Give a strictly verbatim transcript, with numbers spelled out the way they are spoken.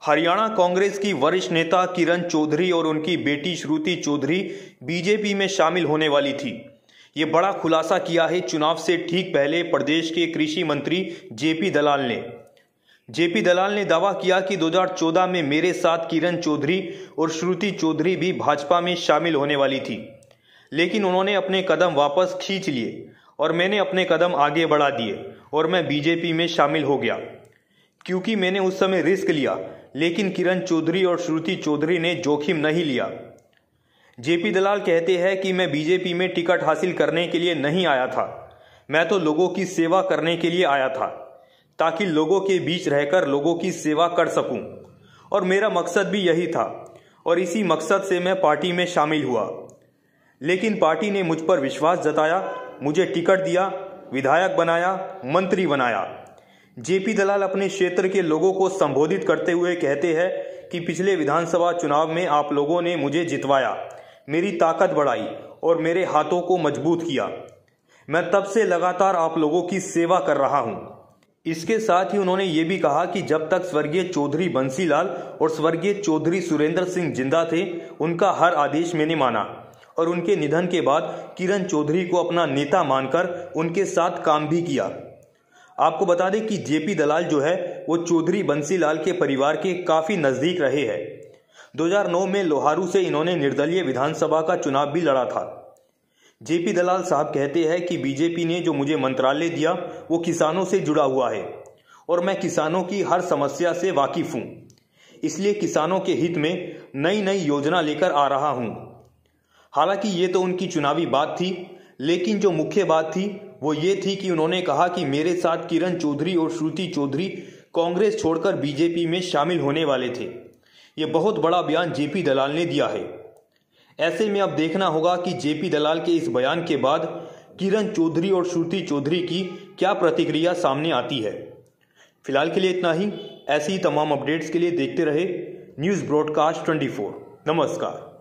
हरियाणा कांग्रेस की वरिष्ठ नेता किरण चौधरी और उनकी बेटी श्रुति चौधरी बीजेपी में शामिल होने वाली थी। ये बड़ा खुलासा किया है चुनाव से ठीक पहले प्रदेश के कृषि मंत्री जेपी दलाल ने। जेपी दलाल ने दावा किया कि दो हज़ार चौदह में मेरे साथ किरण चौधरी और श्रुति चौधरी भी भाजपा में शामिल होने वाली थी, लेकिन उन्होंने अपने कदम वापस खींच लिए और मैंने अपने कदम आगे बढ़ा दिए और मैं बीजेपी में शामिल हो गया, क्योंकि मैंने उस समय रिस्क लिया, लेकिन किरण चौधरी और श्रुति चौधरी ने जोखिम नहीं लिया। जेपी दलाल कहते हैं कि मैं बीजेपी में टिकट हासिल करने के लिए नहीं आया था, मैं तो लोगों की सेवा करने के लिए आया था, ताकि लोगों के बीच रहकर लोगों की सेवा कर सकूं, और मेरा मकसद भी यही था और इसी मकसद से मैं पार्टी में शामिल हुआ। लेकिन पार्टी ने मुझ पर विश्वास जताया, मुझे टिकट दिया, विधायक बनाया, मंत्री बनाया। जेपी दलाल अपने क्षेत्र के लोगों को संबोधित करते हुए कहते हैं कि पिछले विधानसभा चुनाव में आप लोगों ने मुझे जितवाया, मेरी ताकत बढ़ाई और मेरे हाथों को मजबूत किया। मैं तब से लगातार आप लोगों की सेवा कर रहा हूं। इसके साथ ही उन्होंने ये भी कहा कि जब तक स्वर्गीय चौधरी बंसीलाल और स्वर्गीय चौधरी सुरेंद्र सिंह जिंदा थे, उनका हर आदेश मैंने माना और उनके निधन के बाद किरण चौधरी को अपना नेता मानकर उनके साथ काम भी किया। आपको बता दें कि जेपी दलाल जो है वो चौधरी बंसीलाल के परिवार के काफी नजदीक रहे हैं। दो हज़ार नौ में लोहारू से इन्होंने निर्दलीय विधानसभा का चुनाव भी लड़ा था। जेपी दलाल साहब कहते हैं कि बीजेपी ने जो मुझे मंत्रालय दिया वो किसानों से जुड़ा हुआ है और मैं किसानों की हर समस्या से वाकिफ हूं, इसलिए किसानों के हित में नई नई योजना लेकर आ रहा हूं। हालांकि ये तो उनकी चुनावी बात थी, लेकिन जो मुख्य बात थी वो ये थी कि उन्होंने कहा कि मेरे साथ किरण चौधरी और श्रुति चौधरी कांग्रेस छोड़कर बीजेपी में शामिल होने वाले थे। ये बहुत बड़ा बयान जेपी दलाल ने दिया है। ऐसे में अब देखना होगा कि जेपी दलाल के इस बयान के बाद किरण चौधरी और श्रुति चौधरी की क्या प्रतिक्रिया सामने आती है। फिलहाल के लिए इतना ही। ऐसी ही तमाम अपडेट्स के लिए देखते रहे न्यूज़ ब्रॉडकास्ट चौबीस। नमस्कार।